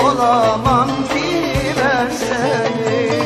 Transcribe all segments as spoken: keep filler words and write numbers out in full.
olamam ki ben seni.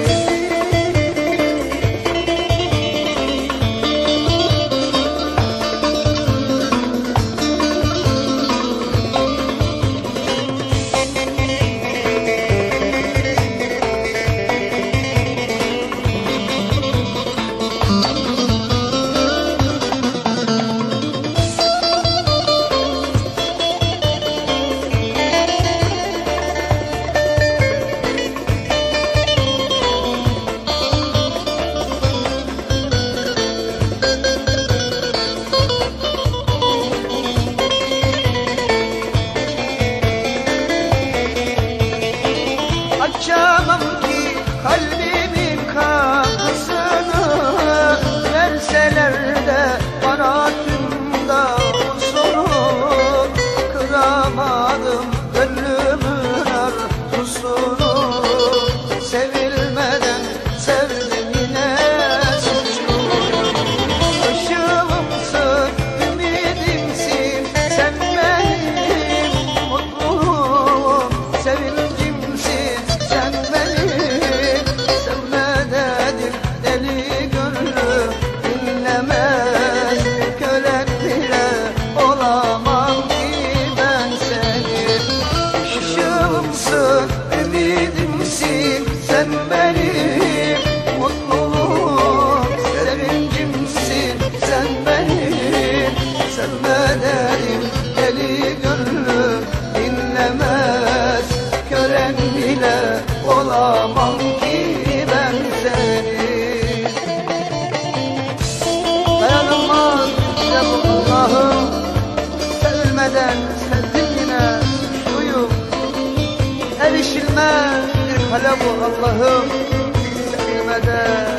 Açamam ki kalbimin kapısını, verseler de bana tüm davulsunu. Kıramadım gönlümün arzusunu, sevilmeden sevdim yine suçluyum. Işığımsın, ümidimsin, sen benim mutluluğum, sevincimsin. Sen benim sevmededir deli gönlüm, dinlemez kölen bile olamam ki ben senin. Işığımsın, ümidimsin, sen benim mutluluğum, sevincimsin. Sen benim sevmededir deli gönlüm, dinlemez kölen bile olamam ki ben seni. Dayanılmaz bize bu Allah'ım, sevilmeden sevdim yine suçluyum. Erişilmez bir kale bu Allah'ım, sevilmeden